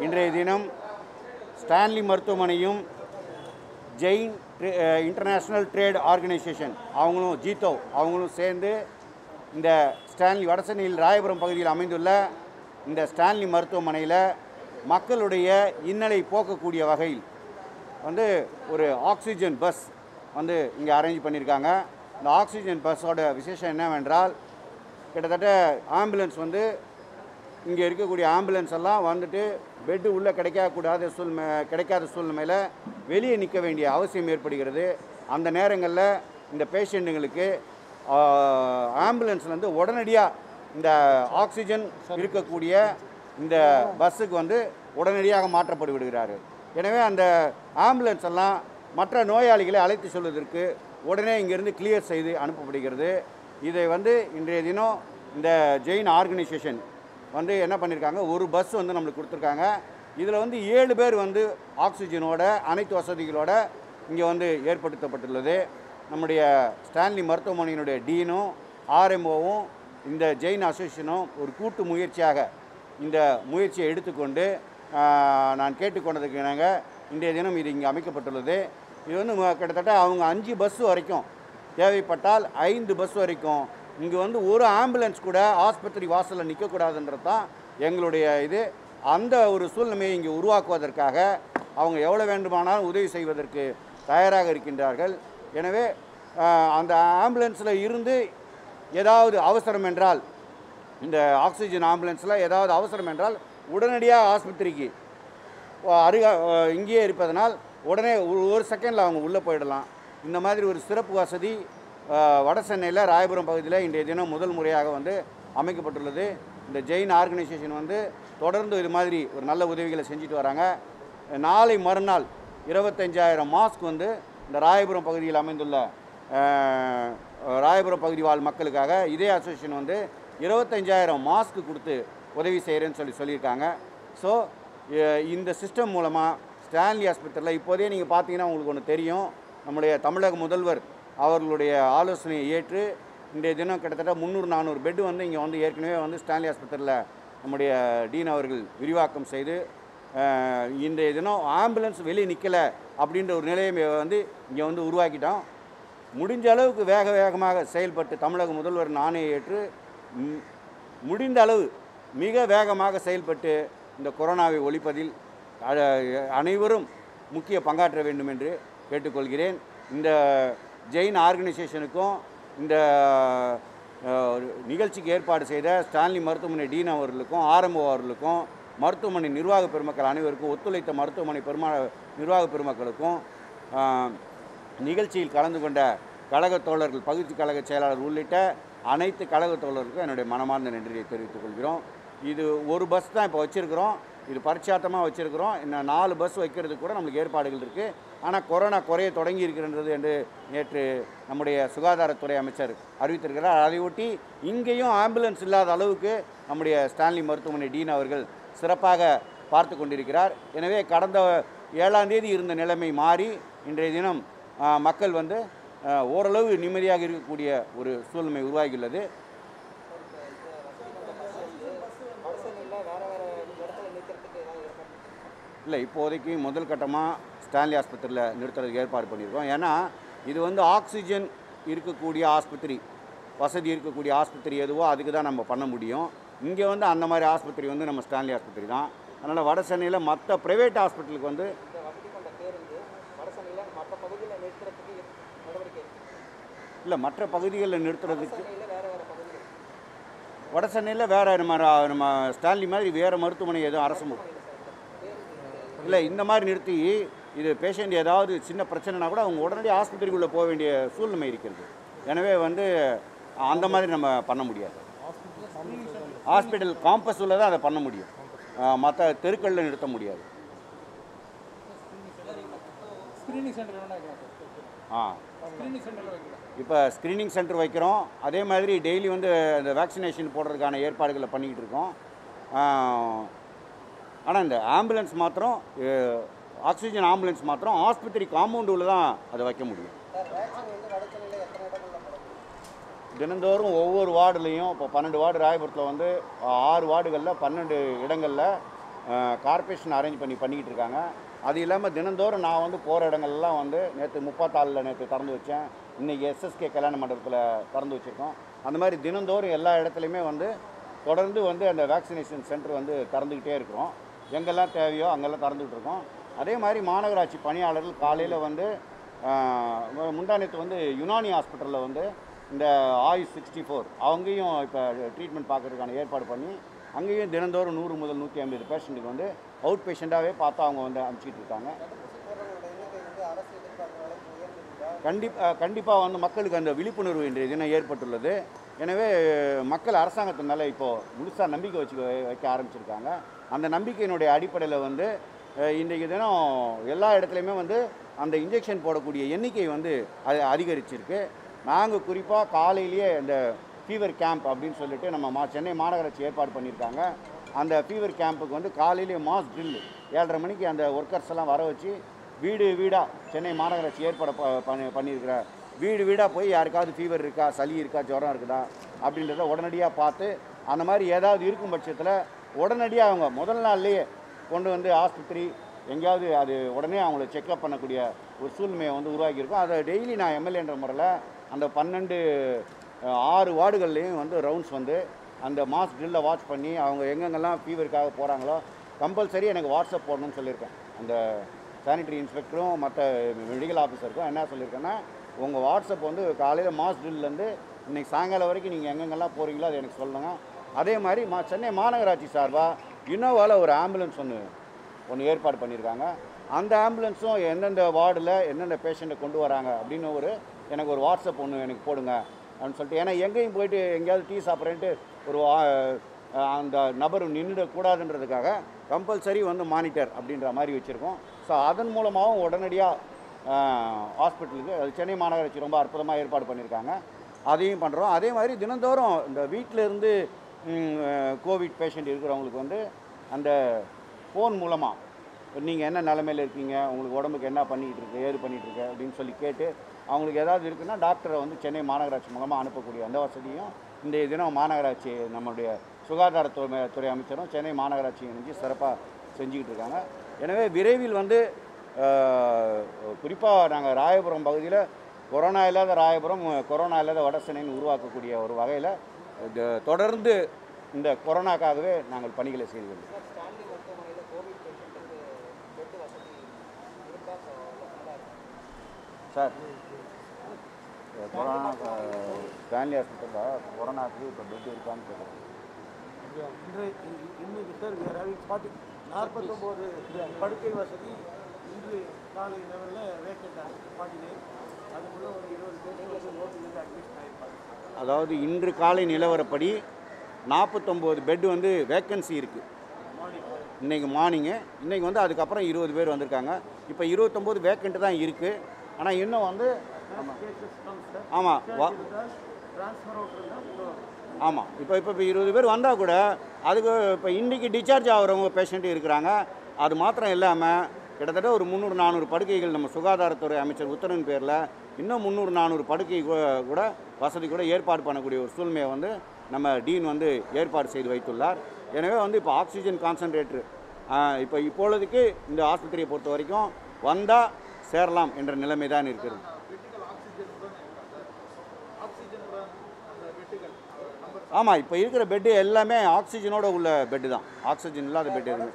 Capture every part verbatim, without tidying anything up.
இன்றைய தினம் ஸ்டான்லி மருத்துவமனையும் ஜெயின் இன்டர்நேஷ்னல் ட்ரேட் ஆர்கனைசேஷன் அவங்களும் ஜீத்தோ அவங்களும் சேர்ந்து இந்த ஸ்டான்லி வடசென்னையில் ராயபுரம் பகுதியில் அமைந்துள்ள இந்த ஸ்டான்லி மருத்துவமனையில் மக்களுடைய இன்னலை போக்கக்கூடிய வகையில் வந்து ஒரு ஆக்சிஜன் பஸ் வந்து இங்கே அரேஞ்ச் பண்ணியிருக்காங்க. இந்த ஆக்சிஜன் பஸ்ஸோட விசேஷம் என்னவென்றால், கிட்டத்தட்ட ஆம்புலன்ஸ் வந்து இங்கே இருக்கக்கூடிய ஆம்புலன்ஸ் எல்லாம் வந்துட்டு பெட்டு உள்ளே கிடைக்கக்கூடாத சூழ்நிலை கிடைக்காத சூழ்நிலையில் வெளியே நிற்க வேண்டிய அவசியம் ஏற்படுகிறது. அந்த நேரங்களில் இந்த பேஷண்ட்டுங்களுக்கு ஆம்புலன்ஸ் வந்து உடனடியாக இந்த ஆக்சிஜன் இருக்கக்கூடிய இந்த பஸ்ஸுக்கு வந்து உடனடியாக மாற்றப்பட்டு விடுகிறார்கள். எனவே அந்த ஆம்புலன்ஸ் எல்லாம் மற்ற நோயாளிகளை அழைத்து செல்வதற்கு உடனே இங்கேருந்து கிளியர் செய்து அனுப்பப்படுகிறது. இதை வந்து இன்றைய தினம் இந்த ஜெயின் ஆர்கனைசேஷன் வந்து என்ன பண்ணியிருக்காங்க, ஒரு பஸ் வந்து நம்மளுக்கு கொடுத்துருக்காங்க. இதில் வந்து ஏழு பேர் வந்து ஆக்சிஜனோட அனைத்து வசதிகளோட இங்கே வந்து ஏற்படுத்தப்பட்டுள்ளது. நம்முடைய ஸ்டான்லி மருத்துவமனையினுடைய டீனும் ஆர்எம்ஓவும் இந்த ஜெயின் அசோசியேஷனும் ஒரு கூட்டு முயற்சியாக இந்த முயற்சியை எடுத்துக்கொண்டு நான் கேட்டுக்கொண்டதுக்கு இணங்க இன்றைய தினம் இது இங்கே அமைக்கப்பட்டுள்ளது. இது வந்து கிட்டத்தட்ட அவங்க அஞ்சு பஸ் வரைக்கும் தேவைப்பட்டால் ஐந்து பஸ் வரைக்கும் இங்கே வந்து ஒரு ஆம்புலன்ஸ் கூட ஆஸ்பத்திரி வாசலில் நிற்கக்கூடாதுன்றது தான் எங்களுடைய இது. அந்த ஒரு சூழ்நிலையை இங்கே உருவாக்குவதற்காக அவங்க எவ்வளோ வேண்டுமானாலும் உதவி செய்வதற்கு தயாராக இருக்கின்றார்கள். எனவே அந்த ஆம்புலன்ஸில் இருந்து ஏதாவது அவசரம் என்றால், இந்த ஆக்சிஜன் ஆம்புலன்ஸில் ஏதாவது அவசரம் என்றால் உடனடியாக ஆஸ்பத்திரிக்கு அருகா இங்கேயே இருப்பதனால் உடனே ஒரு செகண்டில் அவங்க உள்ளே போயிடலாம். இந்த மாதிரி ஒரு சிறப்பு வசதி வட சென்னையில் ராயபுரம் பகுதியில் இன்றைய தினம் முதல் முறையாக வந்து அமைக்கப்பட்டுள்ளது. இந்த ஜெயின் ஆர்கனைசேஷன் வந்து தொடர்ந்து இது மாதிரி ஒரு நல்ல உதவிகளை செஞ்சுட்டு வராங்க. நாளை மறுநாள் இருபத்தஞ்சாயிரம் மாஸ்க் வந்து இந்த ராயபுரம் பகுதியில் அமைந்துள்ள ராயபுரம் பகுதி வாழ் மக்களுக்காக இதே அசோசியேஷன் வந்து இருபத்தஞ்சாயிரம் மாஸ்க் கொடுத்து உதவி செய்கிறேன்னு சொல்லி சொல்லியிருக்காங்க. ஸோ இந்த சிஸ்டம் மூலமாக ஸ்டான்லி ஆஸ்பத்திரியில் இப்போதே நீங்கள் பார்த்தீங்கன்னா உங்களுக்கு ஒன்று தெரியும், நம்முடைய தமிழக முதல்வர் அவர்களுடைய ஆலோசனையை ஏற்று இன்றைய தினம் கிட்டத்தட்ட முந்நூறு நானூறு பெட்டு வந்து இங்கே வந்து ஏற்கனவே வந்து ஸ்டான்லி ஆஸ்பத்திரியில் நம்முடைய டீன் அவர்கள் விரிவாக்கம் செய்து இன்றைய தினம் ஆம்புலன்ஸ் வெளியே நிற்கலை அப்படின்ற ஒரு நிலையை வந்து இங்கே வந்து உருவாக்கிட்டோம். முடிஞ்ச அளவுக்கு வேக வேகமாக செயல்பட்டு தமிழக முதல்வர் நானே ஏற்று முடிந்த அளவு மிக வேகமாக செயல்பட்டு இந்த கொரோனாவை ஒழிப்பதில் அனைவரும் முக்கிய பங்காற்ற வேண்டும் என்று கேட்டுக்கொள்கிறேன். இந்த ஜெயின் ஆர்கனைசேஷனுக்கும் இந்த நிகழ்ச்சிக்கு ஏற்பாடு செய்த ஸ்டான்லி மருத்துவமனை டீன் அவர்களுக்கும் ஆர்எம்ஓ அவர்களுக்கும் மருத்துவமனை நிர்வாக பெருமக்கள் அனைவருக்கும் ஒத்துழைத்த மருத்துவமனை பெருமா நிர்வாக பெருமக்களுக்கும் நிகழ்ச்சியில் கலந்து கொண்ட கழக தோழர்கள், பகுதி கழக செயலாளர் உள்ளிட்ட அனைத்து கழக தோழர்களுக்கும் என்னுடைய மனமார்ந்த நன்றியை தெரிவித்துக் கொள்கிறோம். இது ஒரு பஸ் தான் இப்போ வச்சுருக்கிறோம், இது பரிச்சாட்டமாக வச்சுருக்கிறோம். இன்னும் நாலு பஸ் வைக்கிறதுக்கு கூட நம்மளுக்கு ஏற்பாடுகள் இருக்குது. ஆனால் கொரோனா குறைய தொடங்கி இருக்கின்றது என்று நேற்று நம்முடைய சுகாதாரத்துறை அமைச்சர் அறிவித்திருக்கிறார். அதை ஒட்டி இங்கேயும் ஆம்புலன்ஸ் இல்லாத அளவுக்கு நம்முடைய ஸ்டான்லி மருத்துவமனை டீன் அவர்கள் சிறப்பாக பார்த்து கொண்டிருக்கிறார். எனவே கடந்த ஏழாம் தேதி இருந்த நிலைமை மாறி இன்றைய தினம் மக்கள் வந்து ஓரளவு நிம்மதியாக இருக்கக்கூடிய ஒரு சூழ்நிலை உருவாகியுள்ளது. இல்லை, இப்போதைக்கு முதல் கட்டமாக ஸ்டான்லி ஆஸ்பத்திரியில் நிறுத்துறதுக்கு ஏற்பாடு பண்ணியிருக்கோம். ஏன்னா இது வந்து ஆக்சிஜன் இருக்கக்கூடிய ஆஸ்பத்திரி, வசதி இருக்கக்கூடிய ஆஸ்பத்திரி எதுவோ அதுக்கு தான் நம்ம பண்ண முடியும். இங்கே வந்து அந்த மாதிரி ஆஸ்பத்திரி வந்து நம்ம ஸ்டான்லி ஆஸ்பத்திரி தான். அதனால் வட சென்னையில் மற்ற ப்ரைவேட் ஹாஸ்பிட்டலுக்கு வந்து இல்லை மற்ற பகுதிகளில் நிறுத்துறதுக்கு வட சென்னையில் வேறு நம்ம நம்ம ஸ்டான்லி மாதிரி வேறு மருத்துவமனை எதுவும் அரசு இல்லை இந்த மாதிரி நிறுத்தி இது பேஷண்ட் ஏதாவது சின்ன பிரச்சனைனா கூட அவங்க உடனடி ஆஸ்பத்திரிக்குள்ளே போக வேண்டிய சூழ்நிலை இருக்கிறது. எனவே வந்து அந்த மாதிரி நம்ம பண்ண முடியாது. ஹாஸ்பிட்டல் காம்பஸ் உள்ள தான் அதை பண்ண முடியும், மற்ற தெருக்களில் நிறுத்த முடியாது. ஆ இப்போ ஸ்க்ரீனிங் சென்டர் வைக்கிறோம். அதே மாதிரி டெய்லி வந்து இந்த வேக்சினேஷன் போடுறதுக்கான ஏற்பாடுகளை பண்ணிக்கிட்டு இருக்கோம். ஆனால் இந்த ஆம்புலன்ஸ் மாத்திரம், ஆக்சிஜன் ஆம்புலன்ஸ் மாத்திரம் ஆஸ்பத்திரி காம்பவுண்டுள்ள தான் அதை வைக்க முடியும். தினந்தோறும் ஒவ்வொரு வார்டுலேயும் இப்போ பன்னெண்டு வார்டு ராயபுரத்தில் வந்து ஆறு வார்டுகளில் பன்னெண்டு இடங்களில் கார்பரேஷன் அரேஞ்ச் பண்ணி பண்ணிக்கிட்டு இருக்காங்க. அது இல்லாமல் தினந்தோறும் நான் வந்து போகிற இடங்கள்லாம் வந்து நேற்று முப்பத்தாலில் நேற்று திறந்து வச்சேன். இன்றைக்கி எஸ்எஸ்கே கல்யாண மண்டபத்தில் திறந்து வச்சுருக்கோம். அந்த மாதிரி தினந்தோறும் எல்லா இடத்துலையுமே வந்து தொடர்ந்து வந்து அந்த வேக்சினேஷன் சென்டர் வந்து திறந்துக்கிட்டே இருக்கிறோம். எங்கெல்லாம் தேவையோ அங்கெல்லாம் திறந்துக்கிட்டு இருக்கோம். அதே மாதிரி மாநகராட்சி பணியாளர்கள் காலையில் வந்து முந்தானத்து வந்து யுனானி ஹாஸ்பிட்டலில் வந்து இந்த ஆயுஷ் சிக்ஸ்டி ஃபோர் அவங்கேயும் இப்போ ட்ரீட்மெண்ட் பார்க்குறதுக்கான ஏற்பாடு பண்ணி அங்கேயும் தினந்தோறும் நூறு முதல் நூற்றி ஐம்பது பேஷண்ட்டுக்கு வந்து அவுட் பேஷண்ட்டாகவே பார்த்து அவங்க வந்து அனுப்பிச்சிட்டு இருக்காங்க. கண்டிப்பாக கண்டிப்பாக வந்து மக்களுக்கு அந்த விழிப்புணர்வு இன்றைய தினம் ஏற்பட்டுள்ளது. எனவே மக்கள் அரசாங்கத்தின் மேலே இப்போது முழுசாக நம்பிக்கை வச்சு வைக்க ஆரம்பிச்சிருக்காங்க. அந்த நம்பிக்கையினுடைய அடிப்படையில் வந்து இன்றைக்கு தினம் எல்லா இடத்துலையுமே வந்து அந்த இன்ஜெக்ஷன் போடக்கூடிய எண்ணிக்கை வந்து அது அதிகரிச்சிருக்கு. நாங்கள் குறிப்பாக காலையிலேயே இந்த ஃபீவர் கேம்ப் அப்படின்னு சொல்லிட்டு நம்ம மா சென்னை மாநகராட்சி ஏற்பாடு பண்ணியிருக்காங்க. அந்த ஃபீவர் கேம்புக்கு வந்து காலையிலேயே மாஸ் ட்ரில் ஏழரை மணிக்கு அந்த ஒர்க்கர்ஸ் எல்லாம் வர வச்சு வீடு வீடாக சென்னை மாநகராட்சி ஏற்பாடு பண்ணி பண்ணியிருக்கிற வீடு வீடாக போய் யாருக்காவது ஃபீவர் இருக்கா, சளி இருக்கா, ஜுரம் இருக்குதா அப்படின்றத உடனடியாக பார்த்து அந்த மாதிரி ஏதாவது இருக்கும் பட்சத்தில் உடனடியாக அவங்க முதல் நாள்லேயே கொண்டு வந்து ஆஸ்பத்திரி எங்கேயாவது அது உடனே அவங்கள செக்அப் பண்ணக்கூடிய ஒரு சூழ்நிலையை வந்து உருவாக்கியிருக்கோம். அதை டெய்லி நான் எம்எல்ஏன்ற முறையில் அந்த பன்னெண்டு ஆறு வார்டுகள்லேயும் வந்து ரவுண்ட்ஸ் வந்து அந்த மாஸ் ட்ரில்லை வாட்ச் பண்ணி அவங்க எங்கெங்கெல்லாம் ஃபீவருக்காக போகிறாங்களோ கம்பல்சரி எனக்கு வாட்ஸ்அப் போடணும்னு சொல்லியிருக்கேன். அந்த சானிட்டரி இன்ஸ்பெக்டரும் மற்ற மெடிக்கல் ஆஃபீஸருக்கும் என்ன சொல்லியிருக்கேன்னா, உங்கள் வாட்ஸ்அப் வந்து காலையில் மாஸ் ட்ரில்லேருந்து இன்றைக்கி சாயங்காலம் வரைக்கும் நீங்கள் எங்கெங்கெல்லாம் போகிறீங்களோ அது எனக்கு சொல்லுங்கள். அதே மாதிரி மா சென்னை மாநகராட்சி சார்பாக இனோவாவில் ஒரு ஆம்புலன்ஸ் ஒன்று ஒன்று ஏற்பாடு பண்ணியிருக்காங்க. அந்த ஆம்புலன்ஸும் எந்தெந்த வார்டில் எந்தெந்த பேஷண்ட்டை கொண்டு வராங்க அப்படின்னு ஒரு எனக்கு ஒரு வாட்ஸ்அப் ஒன்று எனக்கு போடுங்க அப்படின்னு சொல்லிட்டு, ஏன்னா எங்கேயும் போயிட்டு எங்கேயாவது டீ சாப்பிட்றேன்ட்டு ஒரு அந்த நபர் நின்றுடக்கூடாதுன்றதுக்காக கம்பல்சரி வந்து மானிட்டர் அப்படின்ற மாதிரி வச்சுருக்கோம். ஸோ அதன் மூலமாகவும் உடனடியாக ஹாஸ்பிட்டலுக்கு அது சென்னை மாநகராட்சி ரொம்ப அற்புதமாக ஏற்பாடு பண்ணியிருக்காங்க. அதையும் பண்ணுறோம். அதே மாதிரி தினந்தோறும் இந்த வீட்டில் இருந்து கோவிட் பேஷண்ட் இருக்கிறவங்களுக்கு வந்து அந்த ஃபோன் மூலமாக நீங்கள் என்ன நிலமையில் இருக்கீங்க, உங்களுக்கு உடம்புக்கு என்ன பண்ணிக்கிட்டு இருக்கு, ஏது பண்ணிகிட்ருக்கு அப்படின்னு சொல்லி கேட்டு அவங்களுக்கு ஏதாவது இருக்குன்னா டாக்டரை வந்து சென்னை மாநகராட்சி மூலமாக அனுப்பக்கூடிய அந்த வசதியும் இன்றைய தினம் மாநகராட்சி நம்முடைய சுகாதாரத்துறை துறை அமைச்சரும் சென்னை மாநகராட்சி இணைஞ்சு சிறப்பாக செஞ்சுக்கிட்டு இருக்காங்க. எனவே விரைவில் வந்து குறிப்பாக நாங்கள் ராயபுரம் பகுதியில் கொரோனா இல்லாத ராயபுரம், கொரோனா இல்லாத வடசென்னைன்னு உருவாக்கக்கூடிய ஒரு வகையில் தொடர்ந்து இந்த கொரோனாக்காகவே நாங்கள் பணிகளை செய்து கொண்டோம். சார் கொரோனா ஸ்டான்லி ஹாஸ்பிட்டலில் கொரோனாவுக்கு இப்போ பெட் இருக்கான்னு கேட்குறேன். இன்னைக்கு சார் ஃபார்ட்டி நாற்பத்தொம்போது படுக்கை வசதி இன்று காலை லெவலில் வேக்கண்ட் ஃபார்ட்டி நைன் அதுக்குள்ளே ஒரு இருபது பேர் ஓட்டுலேருந்து அட்மிஷன் ஆகிருப்பாங்க. அதாவது இன்று காலை நிலவரப்படி நாற்பத்தொம்போது பெட் வந்து வேக்கன்சி இருக்குது இன்றைக்கி மார்னிங்கு. இன்றைக்கி வந்து அதுக்கப்புறம் இருபது பேர் வந்திருக்காங்க. இப்போ இருபத்தொம்போது வேக்கண்ட்டு தான் இருக்குது. ஆனால் இன்னும் வந்து ஆமாம் ஆமாம் இப்போ இப்போ இப்போ இருபது பேர் வந்தால் கூட அதுக்கு இப்போ இன்றைக்கி டிஸ்சார்ஜ் ஆகிறவங்க பேஷண்ட்டு இருக்கிறாங்க. அது மாத்திரம் இல்லாமல் கிட்டத்தட்ட ஒரு முந்நூறு நானூறு படுக்கைகள் நம்ம சுகாதாரத்துறை அமைச்சர் உத்தரவின் பேரில் இன்னும் முந்நூறு நானூறு படுக்கை கூட வசதி கூட ஏற்பாடு பண்ணக்கூடிய ஒரு சூழ்நிலையை வந்து நம்ம டீன் வந்து ஏற்பாடு செய்து வைத்துள்ளார். எனவே வந்து இப்போ ஆக்சிஜன் கான்சன்ட்ரேட்டர் இப்போ இப்பொழுதுக்கு இந்த ஆஸ்பத்திரியை பொறுத்த வரைக்கும் வந்தால் சேரலாம் என்ற நிலைமை தான் இருக்கிறது. ஆமாம், இப்போ இருக்கிற பெட்டு எல்லாமே ஆக்சிஜனோட உள்ள பெட்டு தான், ஆக்சிஜன் இல்லாத பெட் எதுவுமே.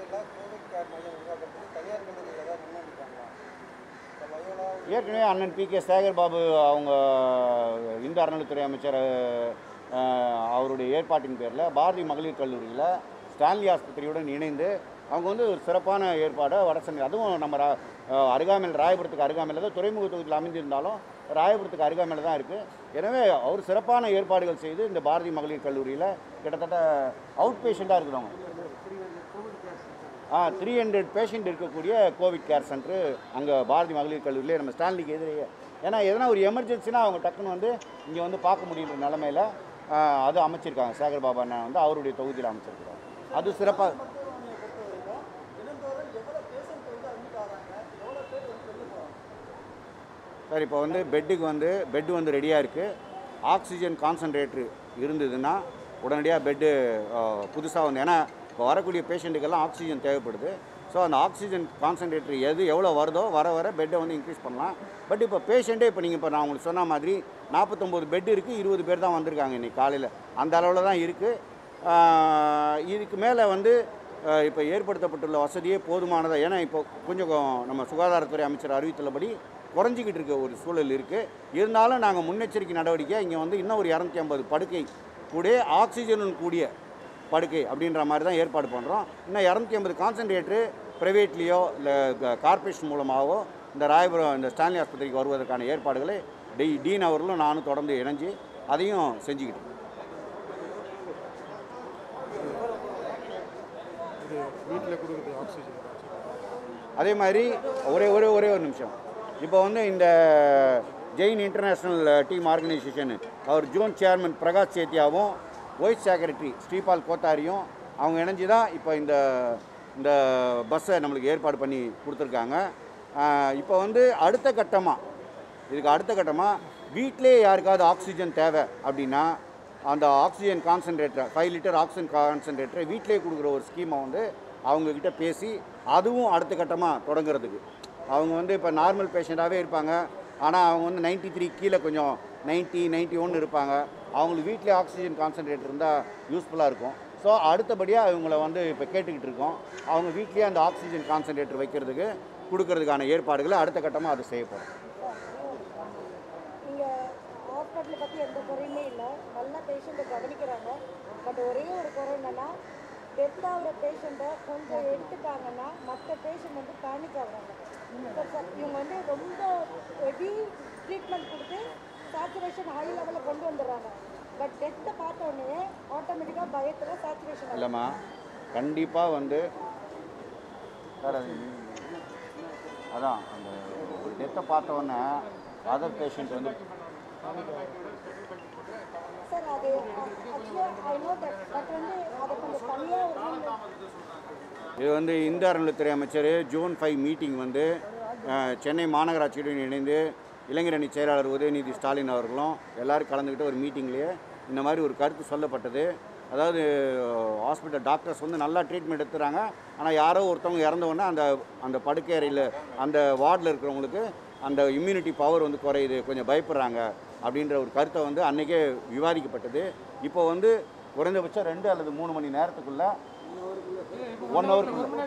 ஏற்கனவே அண்ணன் பி கே சேகர் பாபு அவங்க இந்து அறநிலைத்துறை அமைச்சர் அவருடைய ஏற்பாட்டின் பேரில் பாரதி மகளிர் கல்லூரியில் ஸ்டான்லி ஆஸ்பத்திரியுடன் இணைந்து அவங்க வந்து ஒரு சிறப்பான ஏற்பாடை வடசென்னை, அதுவும் நம்ம அருகாமையில் ராயபுரத்துக்கு அருகாமையில் தான், துறைமுக தொகுதியில் அமைந்திருந்தாலும் ராயபுரத்துக்கு அருகாமையில் தான் இருக்குது. எனவே அவர் சிறப்பான ஏற்பாடுகள் செய்து இந்த பாரதி மகளிர் கல்லூரியில் கிட்டத்தட்ட அவுட் பேஷண்ட்டாக இருக்கிறவங்க ஆ த்ரீ ஹண்ட்ரட் பேஷண்ட் இருக்கக்கூடிய கோவிட் கேர் சென்டரு அங்கே பாரதி மகளிர் கல்லூரியிலே நம்ம ஸ்டான்லிக்கு எதிரே, ஏன்னா எதனா ஒரு எமர்ஜென்சினா அவங்க டக்குன்னு வந்து இங்கே வந்து பார்க்க முடியுன்ற நிலமையில் அது அமைச்சிருக்காங்க. சேகர் பாபா அண்ணன் வந்து அவருடைய தொகுதியில் அமைச்சிருக்கிறாங்க. அது சிறப்பாக சார். இப்போ வந்து பெட்டுக்கு வந்து பெட்டு வந்து ரெடியாக இருக்குது. ஆக்சிஜன் கான்சன்ட்ரேட்டர் இருந்ததுன்னா உடனடியாக பெட்டு புதுசாக வந்து, ஏன்னா இப்போ வரக்கூடிய பேஷண்ட்டுக்கெல்லாம் ஆக்சிஜன் தேவைப்படுது. ஸோ அந்த ஆக்சிஜன் கான்சன்ட்ரேட்டர் எது எவ்வளோ வருதோ வர வர பெட்டை வந்து இன்க்ரீஸ் பண்ணலாம். பட் இப்போ பேஷண்ட்டே இப்போ நீங்கள் இப்போ நான் உங்களுக்கு சொன்ன மாதிரி நாற்பத்தொம்போது பெட் இருக்குது, இருபது பேர் தான் வந்திருக்காங்க இன்றைக்கி காலையில். அந்த அளவில் தான் இருக்குது. இதுக்கு மேலே வந்து இப்போ ஏற்படுத்தப்பட்டுள்ள வசதியே போதுமானதாக, ஏன்னா இப்போ கொஞ்சம் நம்ம சுகாதாரத்துறை அமைச்சர் அறிவித்துள்ளபடி குறைஞ்சிக்கிட்டு இருக்க ஒரு சூழல் இருக்குது. இருந்தாலும் நாங்கள் முன்னெச்சரிக்கை நடவடிக்கை இங்கே வந்து இன்னும் ஒரு இரநூத்தி ஐம்பது படுக்கை கூட ஆக்சிஜனுடன் கூடிய படுக்கை அப்படின்ற மாதிரி தான் ஏற்பாடு பண்ணுறோம். இன்னும் இரநூத்தி ஐம்பது கான்சன்ட்ரேட்டரு ப்ரைவேட்லேயோ இல்லை கார்பரேஷன் மூலமாகவோ இந்த ராயபுரம் இந்த ஸ்டான்லி ஆஸ்பத்திரிக்கு வருவதற்கான ஏற்பாடுகளை டி டீன் அவர்களும் நானும் தொடர்ந்து இணைஞ்சு அதையும் செஞ்சுக்கிட்டு இருக்கோம். வீட்டில் கொடுக்குறது ஆக்சிஜன். அதே மாதிரி ஒரே ஒரே ஒரே ஒரு நிமிஷம், இப்போ வந்து இந்த ஜெயின் இன்டர்நேஷ்னல் டீம் ஆர்கனைசேஷன் அவர் ஜோன் சேர்மன் பிரகாஷ் சேத்தியாவும் வைஸ் செக்ரட்டரி ஸ்ரீபால் கோத்தாரியும் அவங்க இணைஞ்சு தான் இப்போ இந்த இந்த பஸ்ஸை நம்மளுக்கு ஏற்பாடு பண்ணி கொடுத்துருக்காங்க. இப்போ வந்து அடுத்த கட்டமாக இதுக்கு அடுத்த கட்டமாக வீட்டிலே யாருக்காவது ஆக்சிஜன் தேவை அப்படின்னா அந்த ஆக்சிஜன் கான்சன்ட்ரேட்டரை ஃபைவ் லிட்டர் ஆக்சிஜன் கான்சன்ட்ரேட்டரை வீட்டிலே கொடுக்குற ஒரு ஸ்கீமை வந்து அவங்கக்கிட்ட பேசி அதுவும் அடுத்த கட்டமாக தொடங்குறதுக்கு. அவங்க வந்து இப்போ நார்மல் பேஷண்ட்டாகவே இருப்பாங்க, ஆனால் அவங்க வந்து நைன்ட்டி த்ரீ கீழே கொஞ்சம் நைன்ட்டி நைன்ட்டி ஒன் இருப்பாங்க. அவங்களுக்கு வீட்டிலே ஆக்சிஜன் கான்சன்ட்ரேட்டர் இருந்தால் யூஸ்ஃபுல்லாக இருக்கும். ஸோ அடுத்தபடியாக அவங்கள வந்து இப்போ கேட்டுக்கிட்டு இருக்கோம். அவங்க வீட்லேயே அந்த ஆக்சிஜன் கான்சன்ட்ரேட்டர் வைக்கிறதுக்கு கொடுக்கறதுக்கான ஏற்பாடுகளை அடுத்த கட்டமாக அது செய்யப்படும். இங்கே ஹாஸ்பிட்டலை பற்றி எந்த குறையுமே இல்லை, நல்லா பேஷண்ட்டை கவனிக்கிறாங்க. பட் ஒரே ஒரு குறை என்னென்னா டெத் ஆகிற பேஷண்ட்டை கொஞ்சம் எடுத்துட்டாங்கன்னா மற்ற பேஷண்ட் வந்து பேனிக் ஆகுறாங்க. இவங்க வந்து ரொம்ப ஹெவி ட்ரீட்மெண்ட் கொடுத்து சேச்சுரேஷன் ஹை லெவலில் கொண்டு வந்துடுறாங்க. பட் டெத்தை பார்த்த உடனே ஆட்டோமேட்டிக்காக பயத்தில் சேச்சுரேஷன் இல்லைம்மா, கண்டிப்பாக வந்து சார் அது அதான் அந்த ஒரு டெத்தை பார்த்த உடனே அதர் பேஷண்ட் வந்து சார் அது ஆக்சுவலாக ஐ நோ தட். பட் வந்து அதை கொஞ்சம் தனியாக இது வந்து இந்து அறநிலைத்துறை அமைச்சர் ஜூன் ஃபைவ் மீட்டிங் வந்து சென்னை மாநகராட்சியுடன் இணைந்து இளைஞர் அணி செயலாளர் உதயநிதி ஸ்டாலின் அவர்களும் எல்லோரும் கலந்துக்கிட்டு ஒரு மீட்டிங்லேயே இந்த மாதிரி ஒரு கருத்து சொல்லப்பட்டது. அதாவது ஹாஸ்பிட்டல் டாக்டர்ஸ் வந்து நல்லா ட்ரீட்மெண்ட் எடுத்துகிறாங்க, ஆனால் யாரோ ஒருத்தவங்க இறந்தவொடனே அந்த அந்த படுக்கை அறையில் அந்த வார்டில் இருக்கிறவங்களுக்கு அந்த இம்யூனிட்டி பவர் வந்து குறையுது, கொஞ்சம் பயப்படுறாங்க அப்படின்ற ஒரு கருத்தை வந்து அன்றைக்கே விவாதிக்கப்பட்டது. இப்போ வந்து குறைந்தபட்சம் ரெண்டு அல்லது மூணு மணி நேரத்துக்குள்ளே ஒன் ஹவருக்குள்ள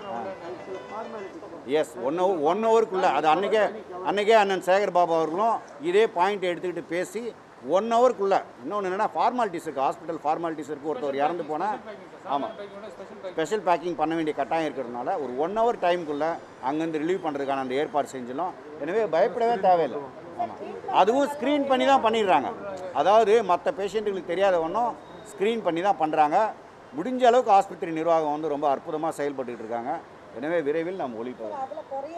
எஸ் ஒன் ஹவர் ஒன் ஹவருக்குள்ளே அது அன்றைக்கே அன்றைக்கே அண்ணன் சேகர் பாபு அவர்களும் இதே பாயிண்ட் எடுத்துக்கிட்டு பேசி ஒன் ஹவருக்குள்ளே. இன்னொன்று என்னென்னா ஃபார்மாலிட்டிஸ் இருக்குது, ஹாஸ்பிட்டல் ஃபார்மாலிட்டிஸ் இருக்குது. ஒருத்தர் இறந்து போனால் ஆமாம் ஸ்பெஷல் பேக்கிங் பண்ண வேண்டிய கட்டாயம் இருக்கிறதுனால ஒரு ஒன் ஹவர் டைமுக்குள்ளே அங்கேருந்து ரிலீவ் பண்ணுறதுக்கான அந்த ஏற்பாடு செஞ்சிடும். எனவே பயப்படவே தேவையில்லை. ஆமாம், அதுவும் ஸ்க்ரீன் பண்ணி தான் பண்ணிடுறாங்க. அதாவது மற்ற பேஷண்ட்டுகளுக்கு தெரியாத ஒன்றும் ஸ்க்ரீன் பண்ணி தான் பண்ணுறாங்க. முடிஞ்ச அளவுக்கு ஆஸ்பத்திரி நிர்வாகம் வந்து ரொம்ப அற்புதமாக செயல்பட்டு இருக்காங்க. எனவே விரைவில் நாம் ஒழிப்போம்.